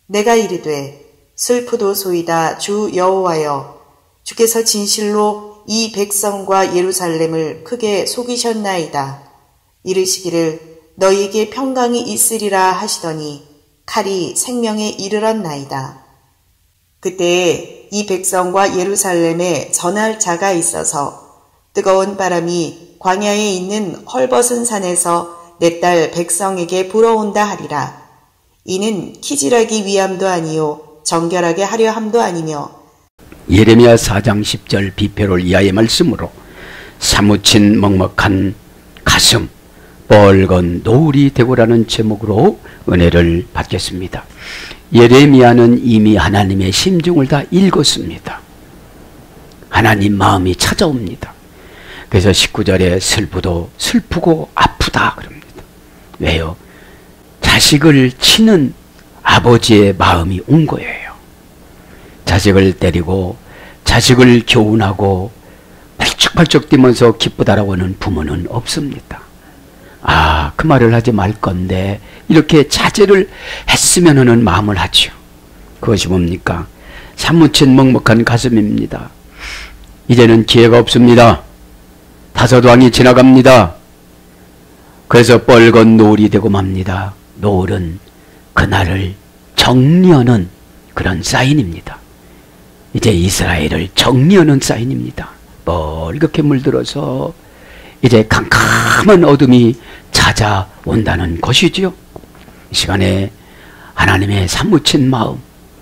내가 이르되 슬프도소이다 주 여호와여, 주께서 진실로 이 백성과 예루살렘을 크게 속이셨나이다. 이르시기를 너희에게 평강이 있으리라 하시더니 칼이 생명에 이르렀나이다. 그때에 이 백성과 예루살렘에 전할 자가 있어서 뜨거운 바람이 광야에 있는 헐벗은 산에서 내 딸 백성에게 불어온다 하리라. 이는 키질하기 위함도 아니요 정결하게 하려 함도 아니며. 예레미야 4장 10절 비표를 이하의 말씀으로 사무친 먹먹한 가슴 뻘건 노을이 되고라는 제목으로 은혜를 받겠습니다. 예레미야는 이미 하나님의 심중을 다 읽었습니다. 하나님 마음이 찾아옵니다. 그래서 19절에 슬프고 아프다 그럽니다. 왜요? 자식을 치는 아버지의 마음이 온 거예요. 자식을 때리고 자식을 교훈하고 펄쩍펄쩍 뛰면서 기쁘다라고 하는 부모는 없습니다. 아, 그 말을 하지 말 건데 이렇게 자제를 했으면 하는 마음을 하죠. 그것이 뭡니까? 사무친 먹먹한 가슴입니다. 이제는 기회가 없습니다. 다섯왕이 지나갑니다. 그래서 뻘건 노을이 되고 맙니다. 노을은 그날을 정리하는 그런 사인입니다. 이제 이스라엘을 정리하는 사인입니다. 뻘겋게 물들어서 이제 캄캄한 어둠이 찾아온다는 것이지요. 이 시간에 하나님의 사무친 마음,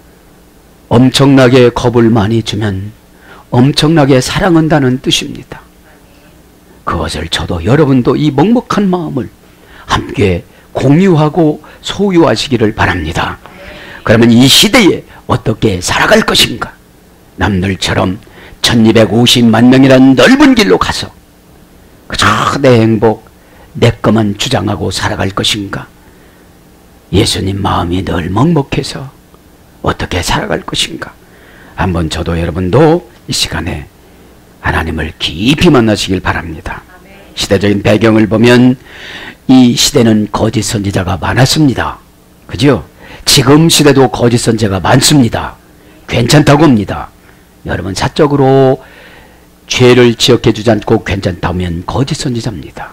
엄청나게 겁을 많이 주면 엄청나게 사랑한다는 뜻입니다. 그것을 저도 여러분도 이 먹먹한 마음을 함께 공유하고 소유하시기를 바랍니다. 그러면 이 시대에 어떻게 살아갈 것인가? 남들처럼 1250만 명이라는 넓은 길로 가서 그저 내 행복, 내 것만 주장하고 살아갈 것인가? 예수님 마음이 늘 먹먹해서 어떻게 살아갈 것인가? 한번 저도 여러분도 이 시간에 하나님을 깊이 만나시길 바랍니다. 시대적인 배경을 보면 이 시대는 거짓 선지자가 많았습니다. 그죠? 지금 시대도 거짓 선지자가 많습니다. 괜찮다고 합니다. 여러분 사적으로 죄를 지적해 주지 않고 괜찮다면 거짓 선지자입니다.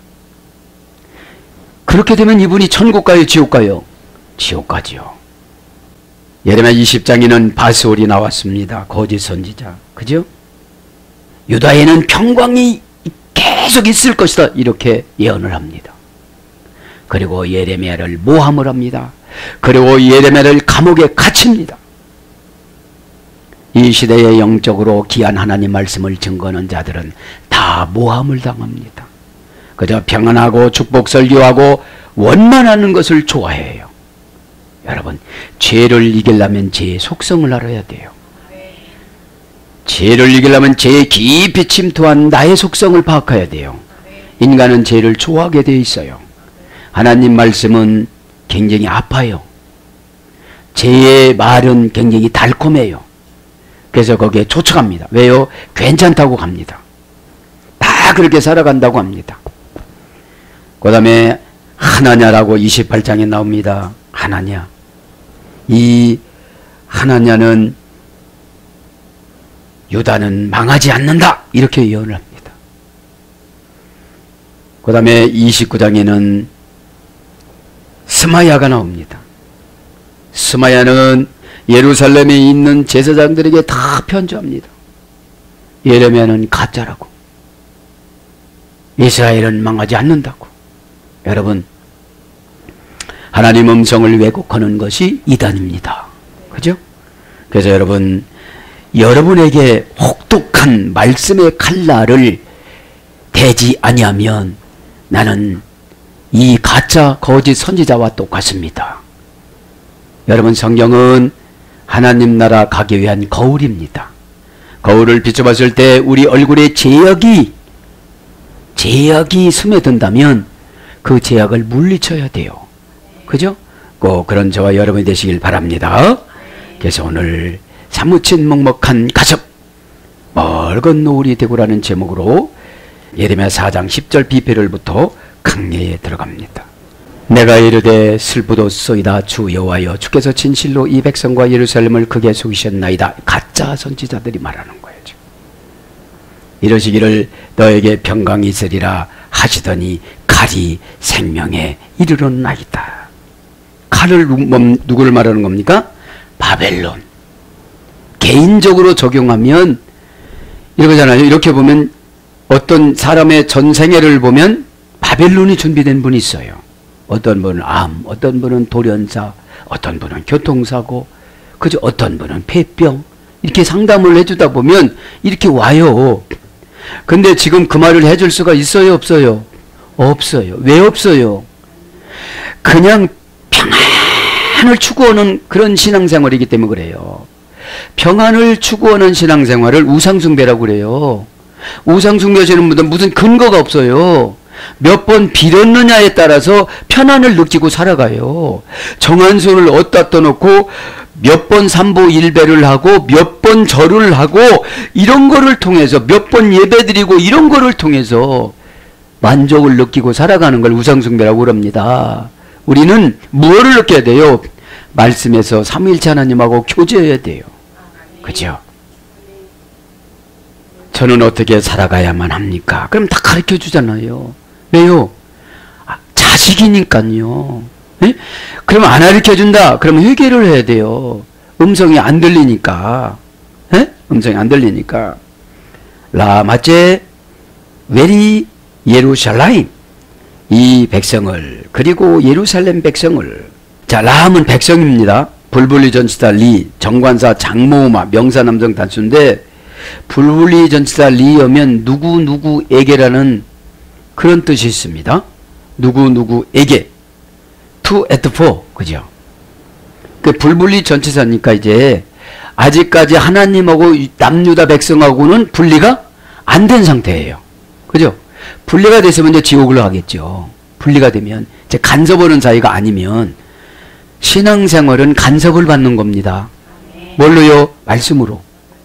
그렇게 되면 이분이 천국 가요, 지옥 가요? 지옥 가지요. 예레미야 20장에는 바스올이 나왔습니다. 거짓 선지자. 그죠? 유다에는 평강이 계속 있을 것이다. 이렇게 예언을 합니다. 그리고 예레미야를 모함을 합니다. 그리고 예레미야를 감옥에 갇힙니다. 이 시대에 영적으로 귀한 하나님 말씀을 증거하는 자들은 다 모함을 당합니다. 그저 평안하고 축복 설교하고 원만하는 것을 좋아해요. 여러분, 죄를 이기려면 죄의 속성을 알아야 돼요. 죄를 이기려면 죄에 깊이 침투한 나의 속성을 파악해야 돼요. 인간은 죄를 좋아하게 되어 있어요. 하나님 말씀은 굉장히 아파요. 죄의 말은 굉장히 달콤해요. 그래서 거기에 쫓아갑니다. 왜요? 괜찮다고 갑니다. 다 그렇게 살아간다고 합니다. 그 다음에 하나냐라고 28장에 나옵니다. 하나냐. 이 하나냐는 유다는 망하지 않는다. 이렇게 예언을 합니다. 그 다음에 29장에는 스마야가 나옵니다. 스마야는 예루살렘에 있는 제사장들에게 다 편지합니다. 예레미야는 가짜라고. 이스라엘은 망하지 않는다고. 여러분, 하나님 음성을 왜곡하는 것이 이단입니다. 그죠? 그래서 여러분에게 혹독한 말씀의 칼날을 대지 아니하면 나는 이 가짜 거짓 선지자와 똑같습니다. 여러분, 성경은 하나님 나라 가기 위한 거울입니다. 거울을 비춰봤을 때 우리 얼굴에 제약이 스며든다면 그 제약을 물리쳐야 돼요. 그죠? 꼭 그런 저와 여러분이 되시길 바랍니다. 그래서 오늘 사무친 먹먹한 가슴 멀건 노을이 되고라는 제목으로 예레미야 4장 10절 비표를부터 강예에 들어갑니다. 내가 이르되 슬프도소이다 주 여호와여 주께서 진실로 이 백성과 예루살렘을 크게 속이셨나이다. 가짜 선지자들이 말하는 거예요. 지금. 이러시기를 너에게 평강이 있으리라 하시더니 칼이 생명에 이르렀나이다. 칼을 누구를 말하는 겁니까? 바벨론. 개인적으로 적용하면 이러잖아요. 이렇게 보면 어떤 사람의 전생애를 보면 바벨론이 준비된 분이 있어요. 어떤 분은 암, 어떤 분은 돌연사, 어떤 분은 교통사고, 그죠? 어떤 분은 폐병. 이렇게 상담을 해주다 보면 이렇게 와요. 근데 지금 그 말을 해줄 수가 있어요, 없어요? 없어요. 왜 없어요? 그냥 평안을 추구하는 그런 신앙생활이기 때문에 그래요. 평안을 추구하는 신앙생활을 우상숭배라고 그래요. 우상숭배하시는 분들은 무슨 근거가 없어요. 몇 번 빌었느냐에 따라서 편안을 느끼고 살아가요. 정한손을 어디다 떠놓고 몇 번 삼보일배를 하고 몇 번 절을 하고 이런 거를 통해서 몇 번 예배드리고 이런 거를 통해서 만족을 느끼고 살아가는 걸 우상숭배라고 그럽니다. 우리는 무엇을 느껴야 돼요? 말씀에서 삼위일체 하나님하고 교제해야 돼요. 그죠? 저는 어떻게 살아가야만 합니까? 그럼 다 가르쳐 주잖아요. 왜요? 자식이니까요. 네? 그럼 안 가르쳐 준다? 그러면 회개를 해야 돼요. 음성이 안 들리니까. 네? 음성이 안 들리니까. 라마제 웨리 예루살렘, 이 백성을, 그리고 예루살렘 백성을. 자, 라함은 백성입니다. 불불리 전치사 리, 정관사 장모마, 명사 남성 단수인데 불불리 전치사 리여면 누구누구에게라는 그런 뜻이 있습니다. 누구누구에게, to at for, 그죠? 그 불분리 전치사니까 이제 아직까지 하나님하고 남유다 백성하고는 분리가 안 된 상태예요. 그죠? 분리가 됐으면 이제 지옥으로 가겠죠. 분리가 되면 이제 간섭하는 사이가 아니면 신앙생활은 간섭을 받는 겁니다. 뭘로요? 말씀으로.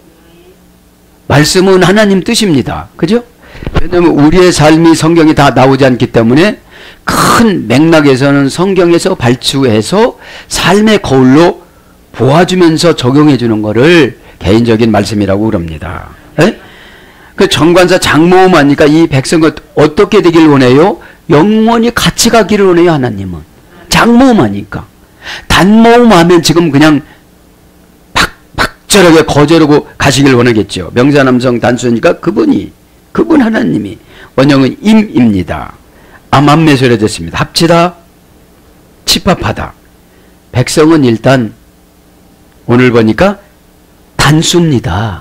말씀은 하나님 뜻입니다. 그죠? 왜냐하면 우리의 삶이 성경에 다 나오지 않기 때문에 큰 맥락에서는 성경에서 발추해서 삶의 거울로 보아주면서 적용해 주는 거를 개인적인 말씀이라고 그럽니다. 에? 그 정관사 장모음 하니까 이 백성은 어떻게 되길 원해요? 영원히 같이 가기를 원해요, 하나님은. 장모음 하니까. 단모음 하면 지금 그냥 박절하게 거절하고 가시길 원하겠죠. 명사남성 단수니까 그분 하나님이. 원형은 임입니다. 암암매설해 됐습니다. 합치다, 집합하다. 백성은 일단 오늘 보니까 단수입니다.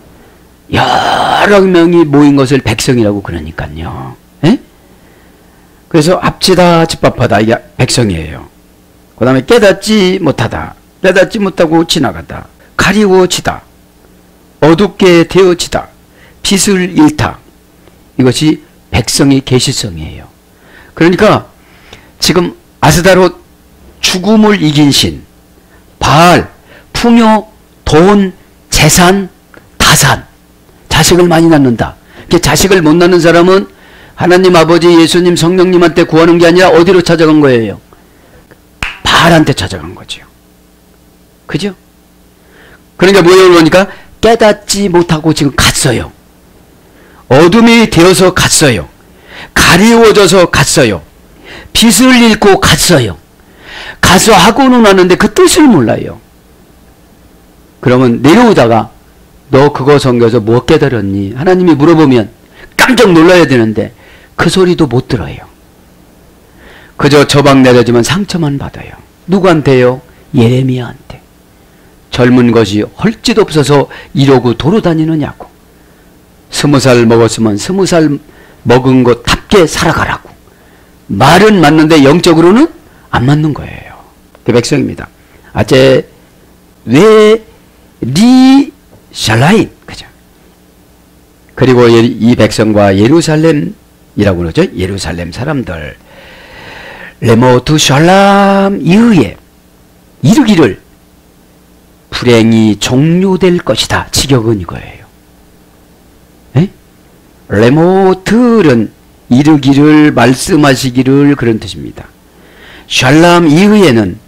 여러 명이 모인 것을 백성이라고 그러니까요. 에? 그래서 합치다, 집합하다, 이게 백성이에요. 그 다음에 깨닫지 못하다, 깨닫지 못하고 지나가다, 가리워지다, 어둡게 되어지다, 빛을 잃다. 이것이 백성의 계시성이에요. 그러니까 지금 아스다롯, 죽음을 이긴 신, 바알, 풍요, 돈, 재산, 다산, 자식을 많이 낳는다. 자식을 못 낳는 사람은 하나님 아버지, 예수님, 성령님한테 구하는 게 아니라 어디로 찾아간 거예요? 바알한테 찾아간 거죠. 그죠? 그러니까 뭐예요? 그러니까 깨닫지 못하고 지금 갔어요. 어둠이 되어서 갔어요. 가리워져서 갔어요. 빛을 잃고 갔어요. 가서 하고는 왔는데 그 뜻을 몰라요. 그러면 내려오다가 너 그거 섬겨서 뭐 깨달았니? 하나님이 물어보면 깜짝 놀라야 되는데 그 소리도 못 들어요. 그저 저방 내려지면 상처만 받아요. 누구한테요? 예레미야한테. 젊은 것이 헐짓 없어서 이러고 돌아다니느냐고. 20살 먹었으면 20살 먹은 것답게 살아가라고. 말은 맞는데 영적으로는 안 맞는 거예요. 그 백성입니다. 아제 왜 리샬라임, 그죠? 그리고 이 백성과 예루살렘이라고 그러죠. 예루살렘 사람들. 레모트 샬람 이후에 이르기를 불행이 종료될 것이다. 직역은 이거예요. 에? 레모트는 이르기를, 말씀하시기를, 그런 뜻입니다. 샬람 이후에는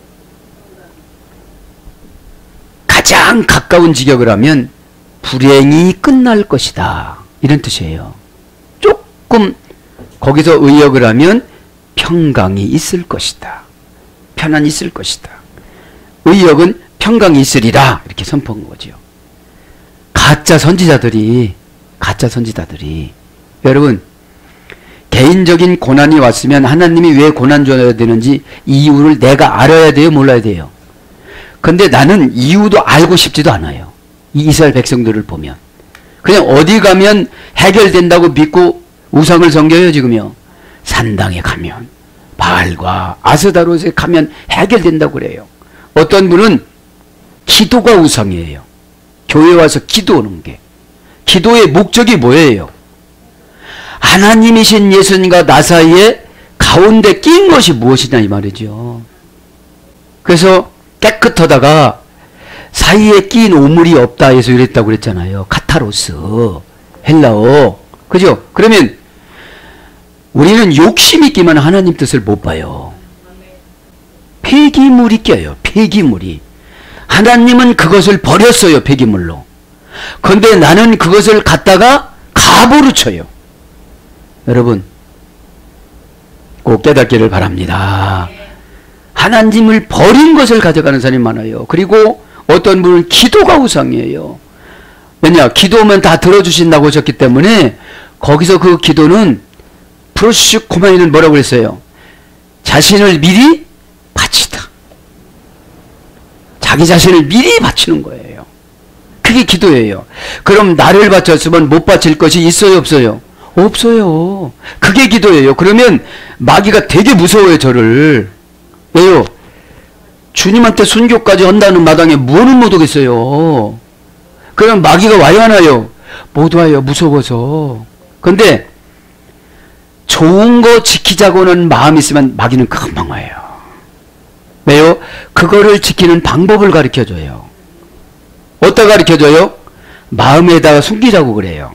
가장 가까운 직역을 하면 불행이 끝날 것이다 이런 뜻이에요. 조금 거기서 의역을 하면 평강이 있을 것이다, 편안이 있을 것이다. 의역은 평강이 있으리라 이렇게 선포한 거죠. 가짜 선지자들이 여러분 개인적인 고난이 왔으면 하나님이 왜 고난 줘야 되는지 이유를 내가 알아야 돼요, 몰라야 돼요? 근데 나는 이유도 알고 싶지도 않아요. 이 이스라엘 백성들을 보면 그냥 어디 가면 해결된다고 믿고 우상을 섬겨요. 지금요 산당에 가면 바알과 아스다롯에 가면 해결된다고 그래요. 어떤 분은 기도가 우상이에요. 교회 와서 기도하는 게. 기도의 목적이 뭐예요? 하나님이신 예수님과 나 사이에 가운데 낀 것이 무엇이냐 이 말이죠. 그래서 깨끗하다가 사이에 낀 오물이 없다 해서 이랬다고 그랬잖아요. 카타로스, 헬라어. 그죠? 그러면 우리는 욕심이 끼면 하나님 뜻을 못 봐요. 폐기물이 껴요. 폐기물이. 하나님은 그것을 버렸어요. 폐기물로. 그런데 나는 그것을 갖다가 갑으로 쳐요. 여러분 꼭 깨닫기를 바랍니다. 하나님을 버린 것을 가져가는 사람이 많아요. 그리고 어떤 분은 기도가 우상이에요. 왜냐? 기도하면 다 들어주신다고 하셨기 때문에 거기서 그 기도는 프로시코마이는 뭐라고 그랬어요? 자신을 미리 바치다. 자기 자신을 미리 바치는 거예요. 그게 기도예요. 그럼 나를 바쳤으면 못 바칠 것이 있어요, 없어요? 없어요. 그게 기도예요. 그러면 마귀가 되게 무서워요, 저를. 왜요? 주님한테 순교까지 한다는 마당에 뭐는 못 오겠어요. 그럼 마귀가 와요, 안 와요? 못 와요, 무서워서. 근데 좋은 거 지키자고는 마음이 있으면 마귀는 금방 와요. 왜요? 그거를 지키는 방법을 가르쳐줘요. 어디다 가르쳐줘요? 마음에다가 숨기자고 그래요.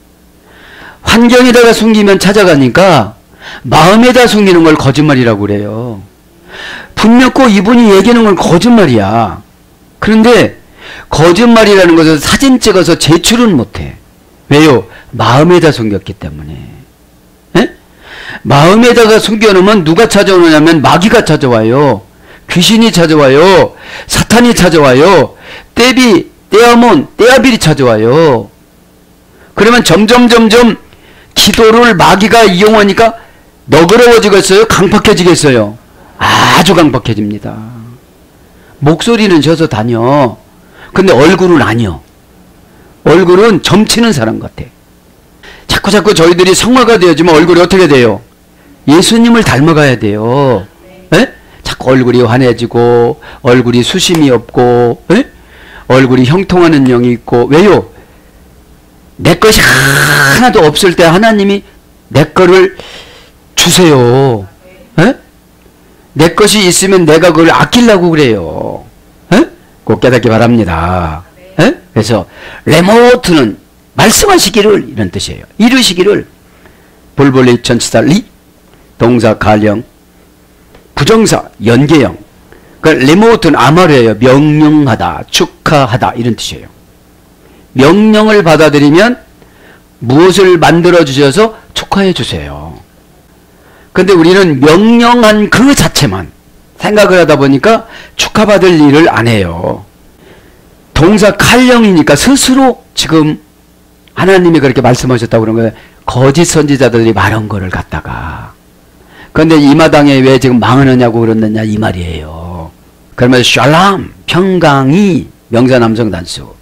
환경에다가 숨기면 찾아가니까 마음에다 숨기는 걸 거짓말이라고 그래요. 분명코 이분이 얘기하는 건 거짓말이야. 그런데 거짓말이라는 것은 사진 찍어서 제출은 못해. 왜요? 마음에다 숨겼기 때문에. 에? 마음에다가 숨겨놓으면 누가 찾아오느냐면 마귀가 찾아와요. 귀신이 찾아와요. 사탄이 찾아와요. 떼비, 떼아몬, 떼아빌이 찾아와요. 그러면 점점 기도를 마귀가 이용하니까 너그러워지겠어요? 강팍해지겠어요? 아주 강팍해집니다. 목소리는 져서 다녀. 근데 얼굴은 아니요. 얼굴은 점치는 사람 같아. 자꾸 저희들이 성화가 되어지면 얼굴이 어떻게 돼요? 예수님을 닮아가야 돼요. 에? 자꾸 얼굴이 환해지고 얼굴이 수심이 없고 에? 얼굴이 형통하는 영이 있고. 왜요? 내 것이 하나도 없을 때 하나님이 내 거를 주세요. 에? 내 것이 있으면 내가 그걸 아끼려고 그래요. 에? 꼭 깨닫기 바랍니다. 에? 그래서 레모트는 말씀하시기를 이런 뜻이에요. 이루시기를. 볼볼리 전치사 리, 동사 가령, 부정사 연계형. 그러니까 레모트는 아말이에요. 명령하다, 축하하다 이런 뜻이에요. 명령을 받아들이면 무엇을 만들어 주셔서 축하해 주세요. 근데 우리는 명령한 그 자체만 생각을 하다 보니까 축하받을 일을 안 해요. 동사 칼령이니까 스스로 지금 하나님이 그렇게 말씀하셨다고 그런 거예요. 거짓 선지자들이 말한 거를 갖다가. 그런데 이 마당에 왜 지금 망하느냐고 그러느냐 이 말이에요. 그러면 샬람, 평강이 명사남성 단수.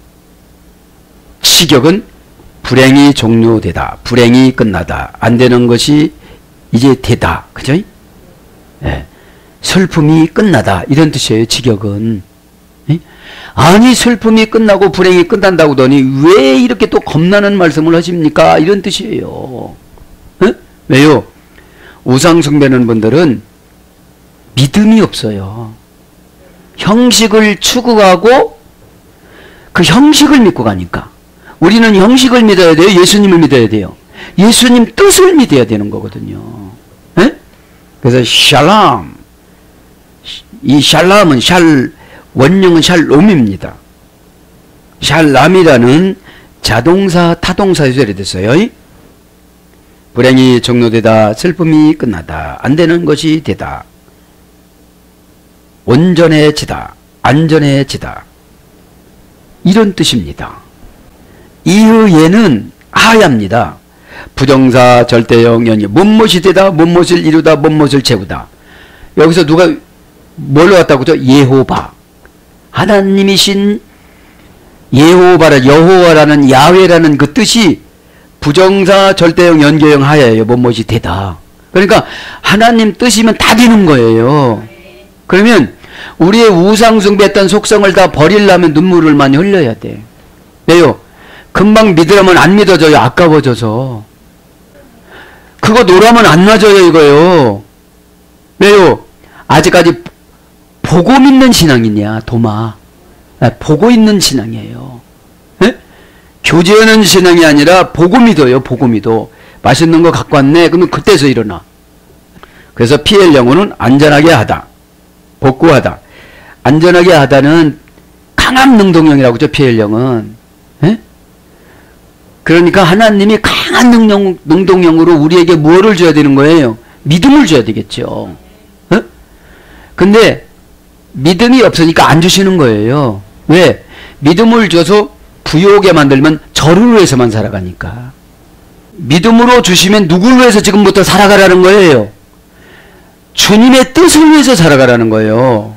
시격은 불행이 종료되다. 불행이 끝나다. 안 되는 것이 이제 되다. 그죠? 예. 슬픔이 끝나다. 이런 뜻이에요. 직역은. 예? 아니 슬픔이 끝나고 불행이 끝난다고 하더니 왜 이렇게 또 겁나는 말씀을 하십니까? 이런 뜻이에요. 예? 왜요? 우상 숭배하는 분들은 믿음이 없어요. 형식을 추구하고 그 형식을 믿고 가니까. 우리는 형식을 믿어야 돼요? 예수님을 믿어야 돼요? 예수님 뜻을 믿어야 되는 거거든요. 에? 그래서 샬람, 이 샬람은 원형은 샬롬입니다. 샬람이라는 자동사 타동사 유절이 됐어요. 불행이 종료되다, 슬픔이 끝나다, 안 되는 것이 되다, 온전해지다, 안전해지다, 이런 뜻입니다. 이후에는 하야입니다. 부정사, 절대형, 연이 무엇이 되다, 무엇을 이루다, 무엇을 채우다. 여기서 누가 뭘로 왔다고 하죠? 예호바. 하나님이신 여호와라는 야훼라는 그 뜻이 부정사, 절대형, 연계형, 하야예요. 무엇이 되다. 그러니까 하나님 뜻이면 다 되는 거예요. 그러면 우리의 우상숭배했던 속성을 다 버리려면 눈물을 많이 흘려야 돼. 왜요? 금방 믿으려면 안 믿어져요. 아까워져서. 그거 노라면 안 놔져요, 이거요. 왜요? 아직까지 보고 믿는 신앙이냐, 도마. 보고 있는 신앙이에요. 에? 교제하는 신앙이 아니라 보고 믿어요, 보고 믿어. 맛있는 거 갖고 왔네. 그러면 그때서 일어나. 그래서 피엘 영혼은 안전하게 하다, 복구하다. 안전하게 하다는 강한 능동형이라고 하죠, 피엘 영은. 에? 그러니까 하나님이 강한 능동형으로 우리에게 뭐를 줘야 되는 거예요? 믿음을 줘야 되겠죠. 에? 근데 믿음이 없으니까 안 주시는 거예요. 왜? 믿음을 줘서 부요하게 만들면 저를 위해서만 살아가니까. 믿음으로 주시면 누구를 위해서 지금부터 살아가라는 거예요? 주님의 뜻을 위해서 살아가라는 거예요.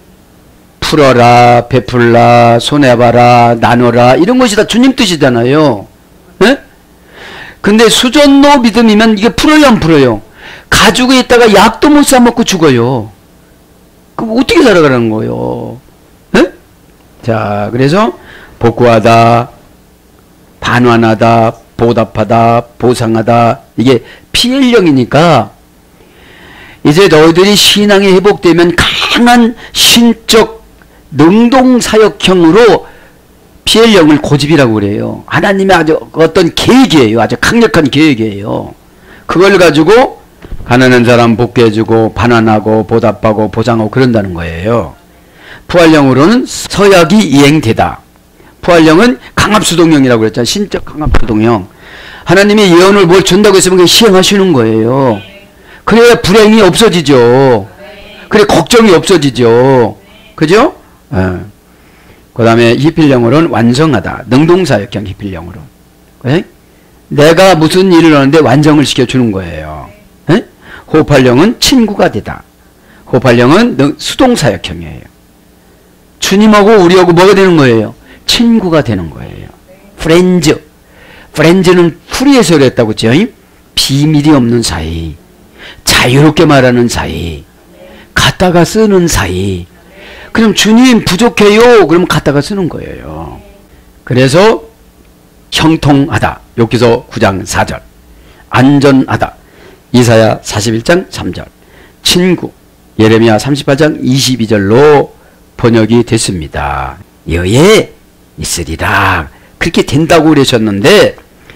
풀어라, 베풀라, 손해봐라, 나눠라, 이런 것이 다 주님 뜻이잖아요. 예? 근데 수전노 믿음이면 이게 풀어요, 안 풀어요? 가지고 있다가 약도 못 사먹고 죽어요. 그럼 어떻게 살아가라는 거예요? 예? 자, 그래서 복구하다, 반환하다, 보답하다, 보상하다, 이게 피엘령이니까 이제 너희들이 신앙이 회복되면 강한 신적 능동사역형으로 피엘령을 고집이라고 그래요. 하나님의 아주 어떤 계획이에요. 아주 강력한 계획이에요. 그걸 가지고 가난한 사람 복귀해주고 반환하고 보답하고 보상하고 그런다는 거예요. 부활령으로는 서약이 이행되다. 부활령은 강압수동형이라고 그랬잖아요. 신적 강압수동형. 하나님이 예언을 뭘 준다고 했으면 그냥 시행하시는 거예요. 그래야 불행이 없어지죠. 그래 걱정이 없어지죠. 그죠? 그 다음에 히필령으로는 완성하다. 능동사역형 히필령으로. 에? 내가 무슨 일을 하는데 완성을 시켜주는 거예요. 에? 호흡할령은 친구가 되다. 호흡할령은 수동사역형이에요. 주님하고 우리하고 뭐가 되는 거예요? 친구가 되는 거예요. 프렌즈. 프렌즈는 풀이에서 그랬다고 했죠. 비밀이 없는 사이. 자유롭게 말하는 사이. 갖다가 쓰는 사이. 그럼 주님 부족해요. 그러면 갖다가 쓰는 거예요. 그래서 형통하다. 욥기서 9장 4절. 안전하다. 이사야 41장 3절. 친구. 예레미야 38장 22절로 번역이 됐습니다. 여에 있으리라. 그렇게 된다고 그러셨는데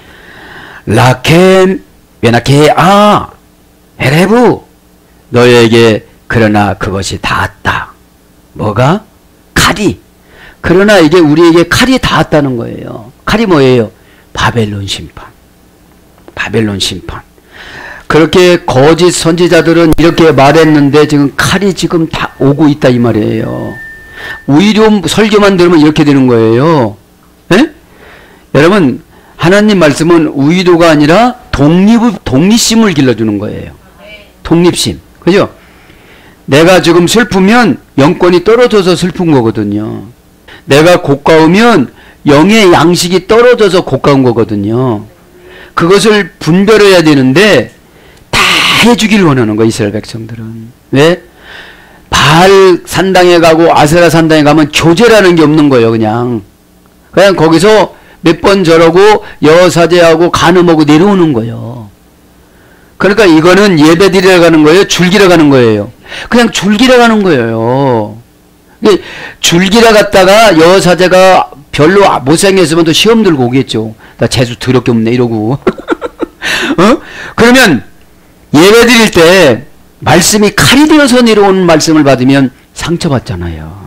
라켐 베나케아 에레부 너에게 그러나 그것이 닿았다. 뭐가? 칼이. 그러나 이게 우리에게 칼이 닿았다는 거예요. 칼이 뭐예요? 바벨론 심판. 바벨론 심판. 그렇게 거짓 선지자들은 이렇게 말했는데 지금 칼이 지금 다 오고 있다 이 말이에요. 오히려 설교만 들으면 이렇게 되는 거예요. 에? 여러분 하나님 말씀은 우위도가 아니라 독립심을 길러주는 거예요. 독립심. 그죠? 내가 지금 슬프면 영권이 떨어져서 슬픈 거거든요. 내가 고가우면 영의 양식이 떨어져서 고가운 거거든요. 그것을 분별해야 되는데 다 해주길 원하는 거예요. 이스라엘 백성들은. 왜? 바알 산당에 가고 아세라 산당에 가면 교제라는 게 없는 거예요. 그냥 거기서 몇 번 절하고 여사제하고 간음하고 내려오는 거예요. 그러니까 이거는 예배드리러 가는 거예요? 줄기러 가는 거예요? 그냥 줄기러 가는 거예요. 줄기러 갔다가 여사제가 별로 못생겼으면 또 시험 들고 오겠죠. 나 재수 더럽게 없네 이러고. 그러면 예배 드릴 때 말씀이 칼이 되어서 내려오는 말씀을 받으면 상처받잖아요.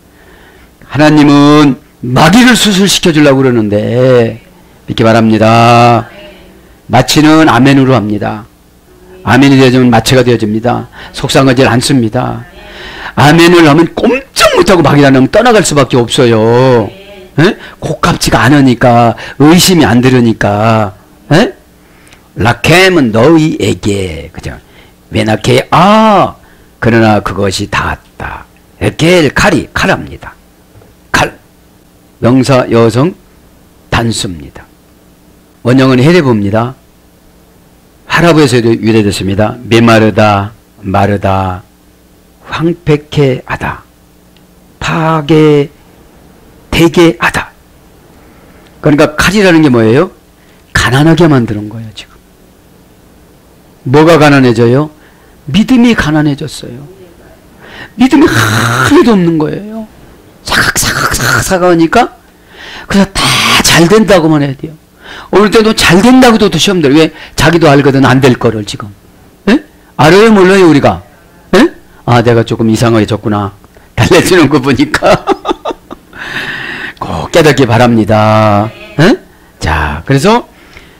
하나님은 마귀를 수술시켜 주려고 그러는데 믿기 바랍니다. 마취는 아멘으로 합니다. 아멘이 되어지면 마취가 되어집니다. 속상하지 않습니다. 아멘을 하면 꼼짝 못하고 마귀라 하면 떠나갈 수밖에 없어요. 에? 고깝지가 않으니까, 의심이 안 들으니까. 에? 라켐은 너희에게, 그죠? 왜나케, 그러나 그것이 닿았다. 에겔, 칼합니다. 칼. 명사, 여성, 단수입니다. 원형은 헤레브입니다. 하라브에서도 유래됐습니다. 메마르다, 마르다, 황폐케 하다, 파괴, 되게 하다. 그러니까 칼이라는 게 뭐예요? 가난하게 만드는 거예요, 지금. 뭐가 가난해져요? 믿음이 가난해졌어요. 믿음이 하나도 없는 거예요. 사각사각하니까 그래서 다 잘 된다고만 해야 돼요. 어느 때도 잘 된다고도 시험 들어요. 왜? 자기도 알거든, 안 될 거를 지금. 에? 알아요, 몰라요, 우리가? 에? 내가 조금 이상하게 졌구나. 달래주는 거 보니까. 꼭 깨닫기 바랍니다. 에? 자, 그래서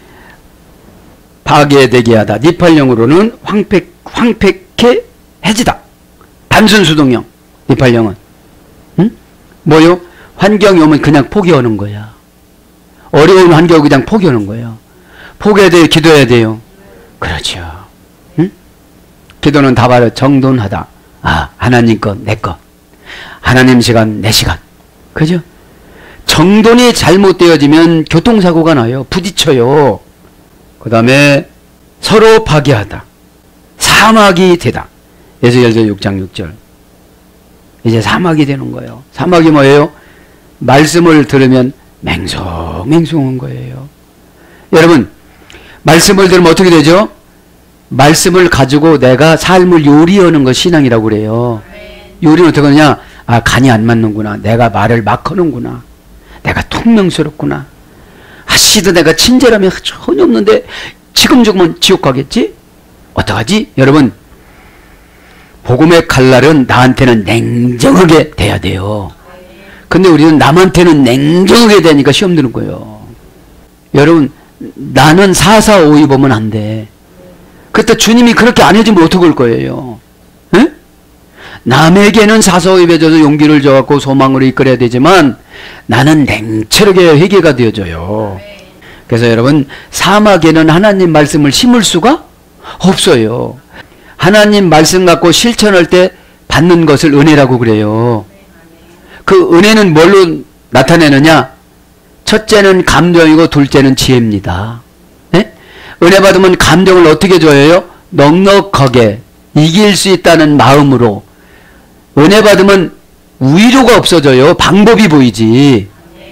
파괴되게 하다. 니팔령으로는 황폐케 해지다. 단순 수동형. 니팔령은. 응? 뭐요? 환경이 오면 그냥 포기하는 거야. 어려운 환경을 그냥 포기하는 거예요. 포기해야 돼요? 기도해야 돼요? 그렇죠. 응? 기도는 다 바로 정돈하다. 하나님 것, 내 것. 하나님 시간, 내 시간. 그죠? 정돈이 잘못되어지면 교통사고가 나요. 부딪혀요. 그 다음에 서로 파괴하다. 사막이 되다. 에스겔서 6장 6절. 이제 사막이 되는 거예요. 사막이 뭐예요? 말씀을 들으면 맹송맹송한 거예요. 여러분, 말씀을 들으면 어떻게 되죠? 말씀을 가지고 내가 삶을 요리하는 거 신앙이라고 그래요. 요리는 어떻게 하느냐? 간이 안 맞는구나. 내가 말을 막 하는구나. 내가 퉁명스럽구나. 하시도 내가 친절함이 전혀 없는데 지금 죽으면 지옥 가겠지? 어떡하지? 여러분, 복음의 칼날은 나한테는 냉정하게 돼야 돼요. 근데 우리는 남한테는 냉정하게 되니까 시험 드는 거예요. 여러분, 나는 4452 보면 안 돼. 그때 주님이 그렇게 안 해주면 어떡할 거예요? 에? 남에게는 4452 맺어서 용기를 줘갖고 소망으로 이끌어야 되지만 나는 냉철하게 회개가 되어져요. 그래서 여러분, 사막에는 하나님 말씀을 심을 수가 없어요. 하나님 말씀 갖고 실천할 때 받는 것을 은혜라고 그래요. 그 은혜는 뭘로 나타내느냐? 첫째는 감정이고 둘째는 지혜입니다. 네? 은혜 받으면 감정을 어떻게 줘요? 넉넉하게 이길 수 있다는 마음으로. 은혜 받으면 위로가 없어져요. 방법이 보이지.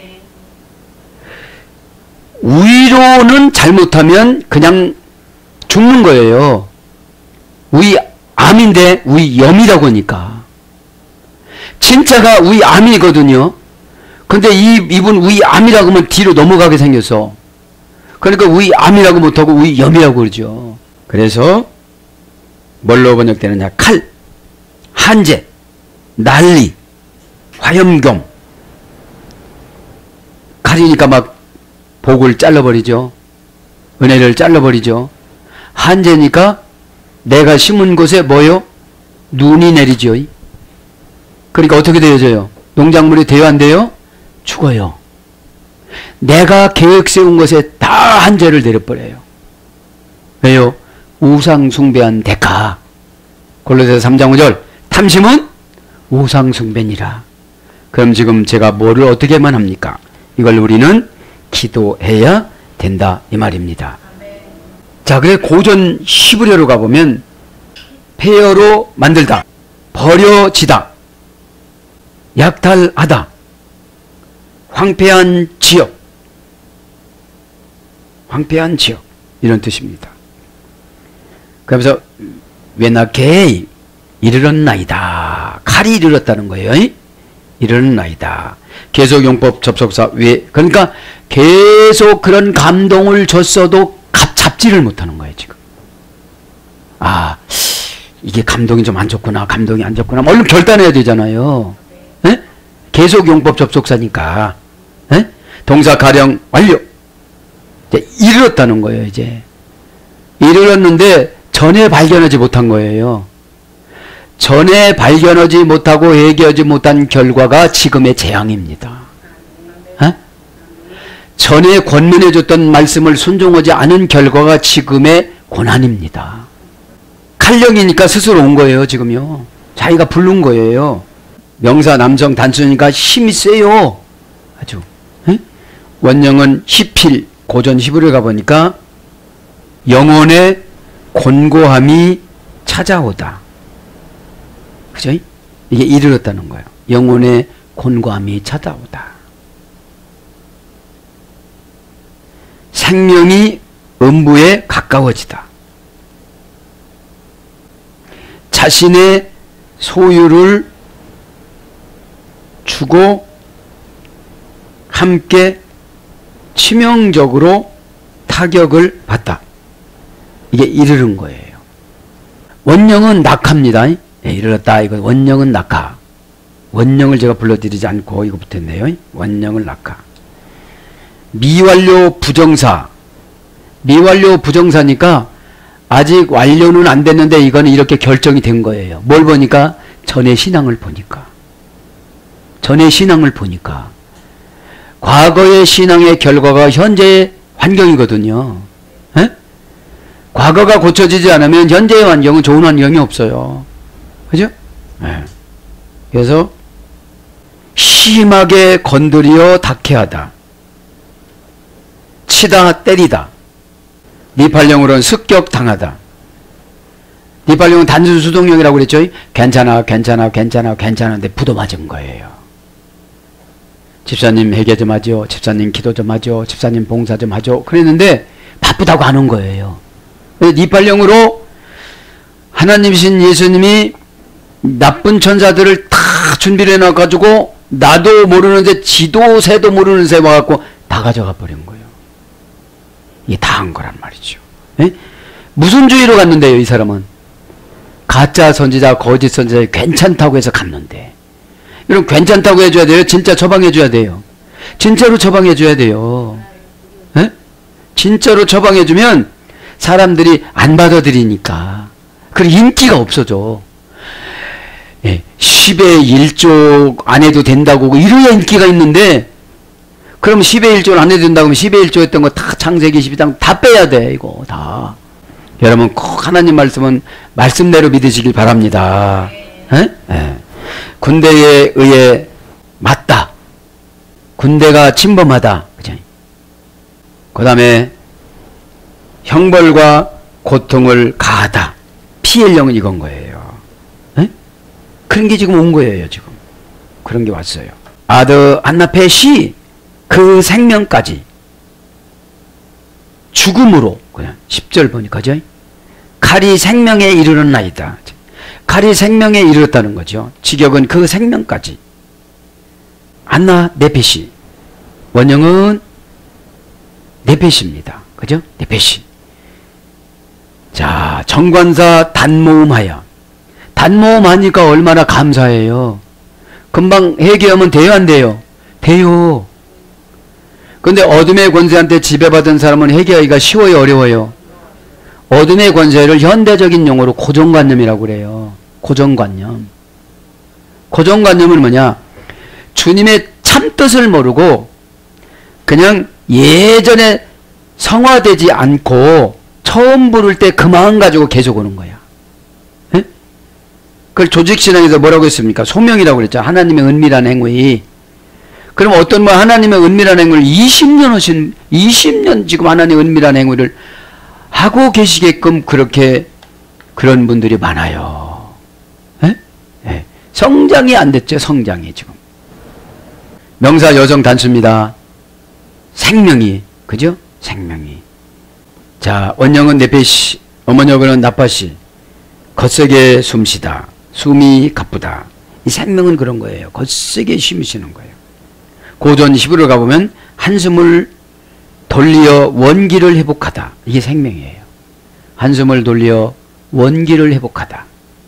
위로는 잘못하면 그냥 죽는 거예요. 위암인데 위염이라고 하니까. 진짜가 위암이거든요. 근데 이분 위암이라고 하면 뒤로 넘어가게 생겼어. 그러니까 위암이라고 못하고 위염이라고 그러죠. 그래서 뭘로 번역되느냐? 칼, 한재, 난리, 화염경. 칼이니까 막 복을 잘라버리죠. 은혜를 잘라버리죠. 한재니까 내가 심은 곳에 뭐요? 눈이 내리죠. 그러니까 어떻게 되어져요? 농작물이 돼요, 안 돼요? 죽어요. 내가 계획 세운 것에 다 한재를 내려버려요. 왜요? 우상 숭배한 대가. 골로새서 3장 5절. 탐심은 우상 숭배니라. 그럼 지금 제가 뭐를 어떻게만 합니까? 이걸 우리는 기도해야 된다, 이 말입니다. 자, 그래 고전 히브리어로 가보면 폐허로 만들다, 버려지다, 약탈하다, 황폐한 지역, 황폐한 지역, 이런 뜻입니다. 그러면서 왜나케이 이르렀나이다. 칼이 이르렀다는 거예요. 이르렀나이다. 계속용법 접속사 왜, 그러니까 계속 그런 감동을 줬어도 잡지를 못하는 거예요, 지금. 이게 감동이 좀 안 좋구나, 감동이 안 좋구나. 얼른 결단해야 되잖아요. 에? 계속 용법 접속사니까. 에? 동사 가령 완료. 이제 이르렀다는 거예요, 이제. 이르렀는데 전에 발견하지 못한 거예요. 전에 발견하지 못하고 해결하지 못한 결과가 지금의 재앙입니다. 에? 전에 권면해줬던 말씀을 순종하지 않은 결과가 지금의 고난입니다. 칼령이니까 스스로 온 거예요, 지금요. 자기가 부른 거예요. 명사 남성 단수니까 힘이 세요. 아주. 에? 원형은 히필, 고전 히브리어 가보니까 영혼의 곤고함이 찾아오다. 그죠? 이게 이르렀다는 거예요. 영혼의 곤고함이 찾아오다. 생명이 음부에 가까워지다. 자신의 소유를 주고 함께 치명적으로 타격을 받다. 이게 이르른 거예요. 원령은 낙하입니다. 예, 이르렀다. 이거 원령은 낙하. 원령을 제가 불러드리지 않고 이거 붙었네요. 원령을 낙하. 미완료 부정사. 미완료 부정사니까 아직 완료는 안 됐는데 이거는 이렇게 결정이 된 거예요. 뭘 보니까? 전의 신앙을 보니까. 전의 신앙을 보니까. 과거의 신앙의 결과가 현재의 환경이거든요. 에? 과거가 고쳐지지 않으면 현재의 환경은 좋은 환경이 없어요. 그죠? 네. 그래서 심하게 건드려 닥해하다. 치다 때리다. 니팔령으로는 습격당하다. 니팔령은 단순 수동력이라고 그랬죠. 괜찮아 괜찮아 괜찮아 괜찮은데 부도맞은 거예요. 집사님 회개 좀 하죠. 집사님 기도 좀 하죠. 집사님 봉사 좀 하죠. 그랬는데 바쁘다고 하는 거예요. 니팔령으로 하나님이신 예수님이 나쁜 천사들을 다 준비를 해놔가지고 나도 모르는데 지도 새도 모르는 새 와갖고 다 가져가 버린 거예요. 이게 다 한 거란 말이죠. 에? 무슨 주의로 갔는데요, 이 사람은? 가짜 선지자, 거짓 선지자 괜찮다고 해서 갔는데. 이런 괜찮다고 해줘야 돼요? 진짜 처방해줘야 돼요? 진짜로 처방해줘야 돼요. 에? 진짜로 처방해주면 사람들이 안 받아들이니까. 그리고 인기가 없어져. 예, 10의 1조 안 해도 된다고 이래야 인기가 있는데 그럼 10의 1조를 안 해도 된다고 하면 10의 1조 했던 거 다 창세기 12장 다 빼야 돼. 이거 다. 여러분 꼭 하나님 말씀은 말씀대로 믿으시길 바랍니다. 에? 예. 군대에 의해 맞다. 군대가 침범하다. 그죠? 그 다음에 형벌과 고통을 가하다. 피해령은 이건 거예요. 에? 그런 게 지금 온 거예요. 지금 그런 게 왔어요. 아드 안나페시 그 생명까지 죽음으로 그냥 10절 보니까죠. 칼이 생명에 이르렀나이다. 칼이 생명에 이르렀다는 거죠. 직역은 그 생명까지. 안나 네페시. 원형은 네페시입니다. 그죠? 네페시. 자, 정관사 단모음하여. 단모음하니까 얼마나 감사해요. 금방 해결하면 돼요, 안 돼요? 돼요. 근데 어둠의 권세한테 지배받은 사람은 해결하기가 쉬워요, 어려워요? 어둠의 권세를 현대적인 용어로 고정관념이라고 그래요. 고정관념. 고정관념은 뭐냐? 주님의 참뜻을 모르고 그냥 예전에 성화되지 않고 처음 부를 때 그 마음 가지고 계속 오는 거야. 에? 그걸 조직신앙에서 뭐라고 했습니까? 소명이라고 그랬죠. 하나님의 은밀한 행위. 그럼 어떤 분 하나님의 은밀한 행위를 20년 지금 하나님의 은밀한 행위를 하고 계시게끔 그렇게 그런 분들이 많아요. 에? 에. 성장이 안 됐죠. 성장이 지금. 명사 여성 단수입니다. 생명이. 그죠? 생명이. 자, 원형은 네페시, 어머니어는 나빠시. 거세게 숨쉬다. 숨이 가쁘다. 이 생명은 그런 거예요. 거세게 숨 쉬는 거예요. 고전 히브리어 가보면 한숨을 돌리어 원기를 회복하다. 이게 생명이에요. 한숨을 돌리어 원기를 회복하다.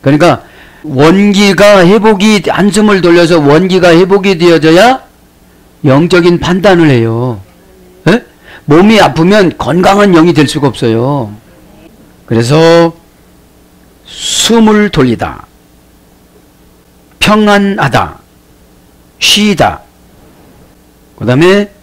그러니까 원기가 회복이, 한숨을 돌려서 원기가 회복이 되어져야 영적인 판단을 해요. 에? 몸이 아프면 건강한 영이 될 수가 없어요. 그래서 숨을 돌리다, 평안하다, 쉬다, 그 다음에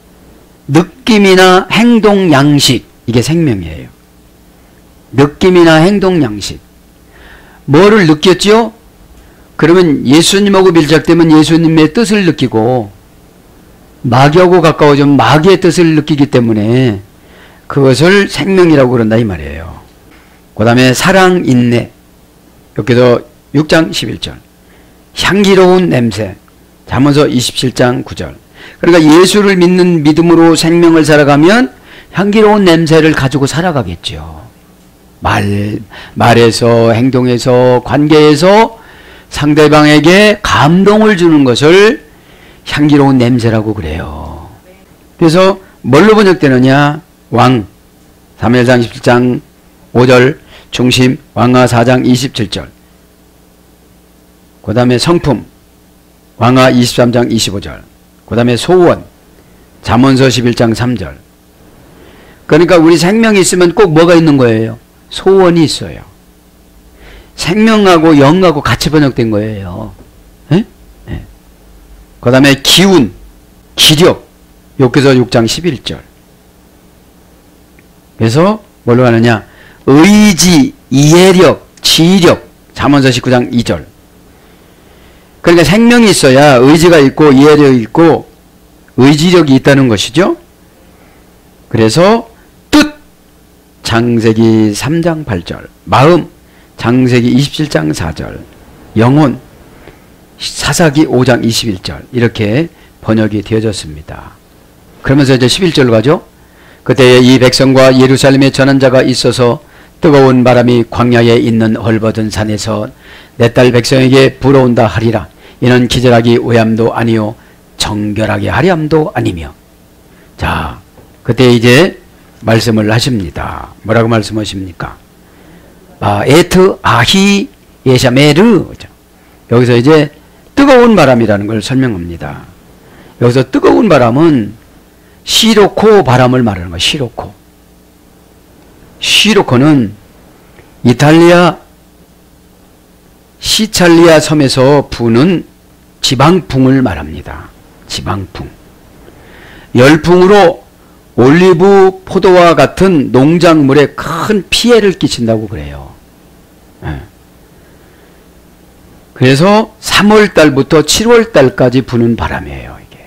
느낌이나 행동 양식, 이게 생명이에요. 느낌이나 행동 양식. 뭐를 느꼈죠? 그러면 예수님하고 밀착되면 예수님의 뜻을 느끼고, 마귀하고 가까워지면 마귀의 뜻을 느끼기 때문에 그것을 생명이라고 그런다 이 말이에요. 그 다음에 사랑, 인내. 여기도 6장 11절. 향기로운 냄새. 잠언서 27장 9절. 그러니까 예수를 믿는 믿음으로 생명을 살아가면 향기로운 냄새를 가지고 살아가겠죠. 말에서, 행동에서, 관계에서 상대방에게 감동을 주는 것을 향기로운 냄새라고 그래요. 그래서 뭘로 번역되느냐? 왕, 사무엘상 17장 5절, 중심, 왕하 4장 27절. 그 다음에 성품, 왕하 23장 25절. 그 다음에 소원, 잠언서 11장 3절. 그러니까 우리 생명이 있으면 꼭 뭐가 있는 거예요? 소원이 있어요. 생명하고 영하고 같이 번역된 거예요. 네? 네. 그 다음에 기운, 기력, 욥기서 6장 11절. 그래서 뭘로 가느냐? 의지, 이해력, 지휘력, 잠언서 19장 2절. 그러니까 생명이 있어야 의지가 있고 이해력이 있고 의지력이 있다는 것이죠. 그래서 뜻, 창세기 3장 8절. 마음, 창세기 27장 4절. 영혼, 사사기 5장 21절. 이렇게 번역이 되어졌습니다. 그러면서 이제 11절로 가죠. 그때에 이 백성과 예루살렘에 전한 자가 있어서 뜨거운 바람이 광야에 있는 헐벗은 산에서 내 딸 백성에게 불어온다 하리라. 이는 기절하기 오함도 아니요 정결하게 하렴도 아니며. 자, 그때 이제 말씀을 하십니다. 뭐라고 말씀하십니까? 에트 아히 예샤메르. 여기서 이제 뜨거운 바람이라는 걸 설명합니다. 여기서 뜨거운 바람은 시로코 바람을 말하는 거예요. 시로코. 시로코는 이탈리아 시찰리아 섬에서 부는 지방풍을 말합니다. 지방풍. 열풍으로 올리브 포도와 같은 농작물에 큰 피해를 끼친다고 그래요. 네. 그래서 3월달부터 7월달까지 부는 바람이에요. 이게.